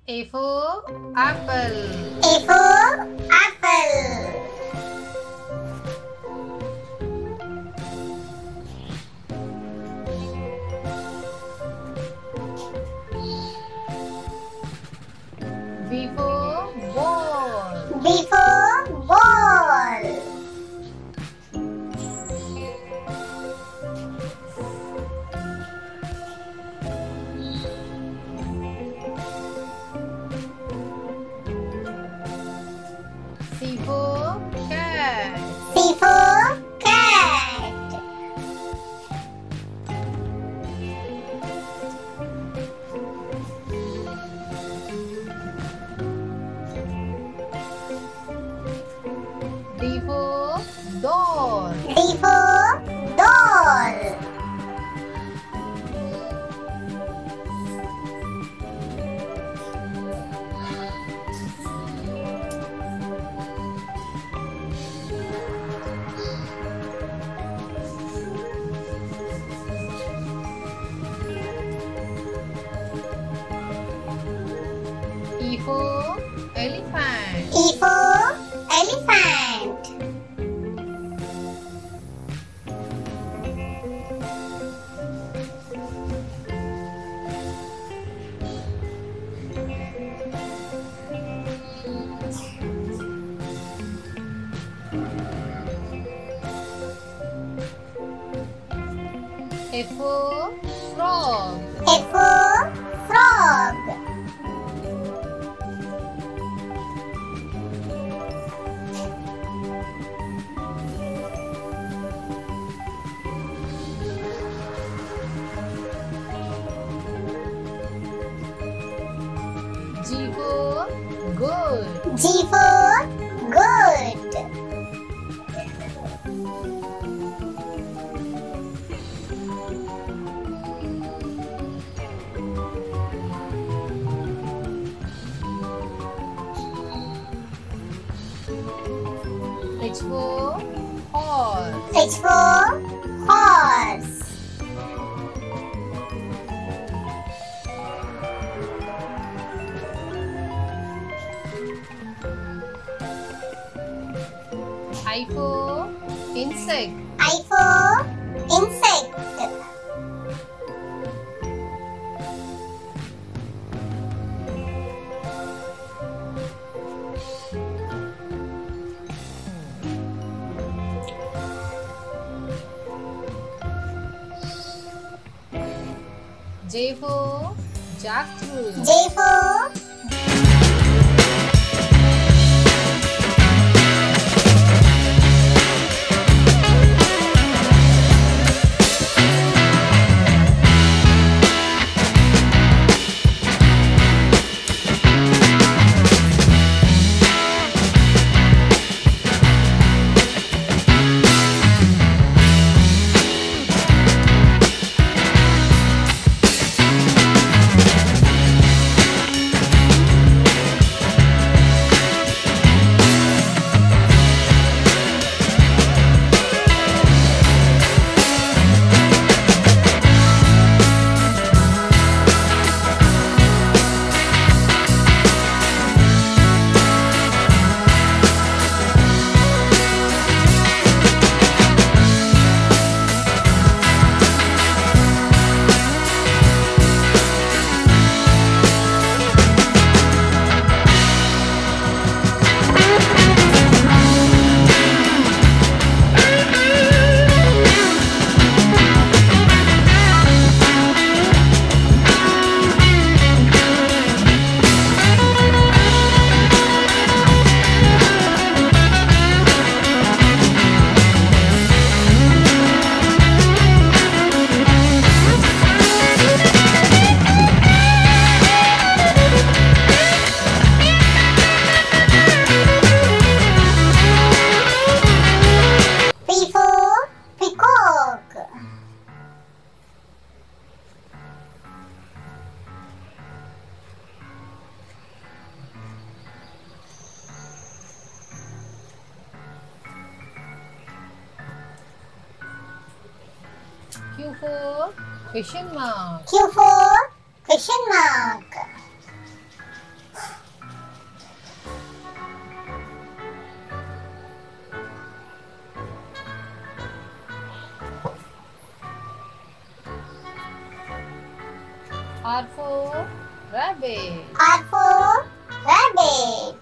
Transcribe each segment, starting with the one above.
A for apple. A for apple. B for ball. B for ball. C for cat. C for cat. D for doll. D for doll. E for elephant. E for elephant. F for frog. F for frog. G for good. G for good. H for horse. H for horse. I for insect. I for insect. J for jackfruit. J for Q for question mark. Q for question mark. R for rabbit. R for rabbit.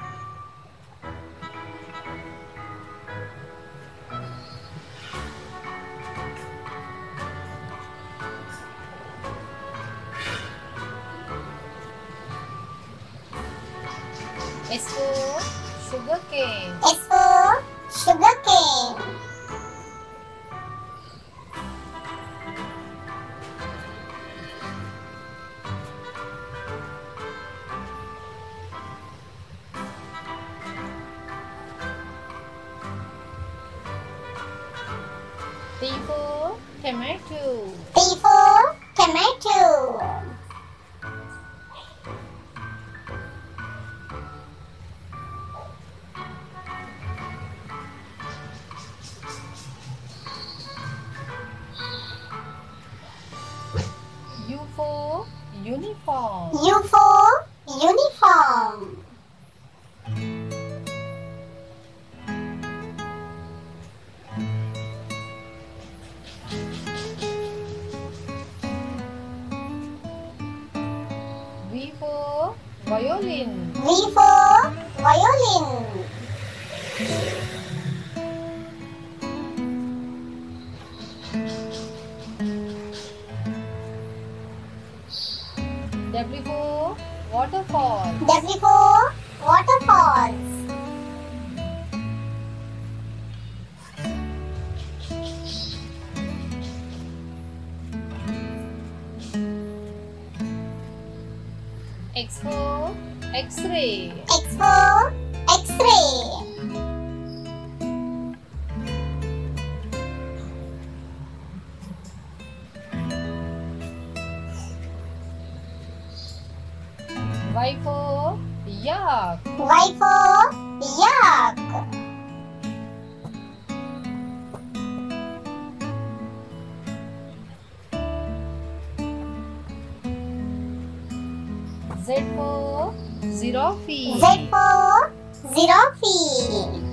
S for sugarcane. S for sugarcane. T for tomato. T for tomato. U for uniform. U for uniform. V for violin. V for violin. W for waterfall. W for waterfalls. X for X-ray. X for X-ray. Y for yak. Y for yak. Z for giraffe. Z for giraffe.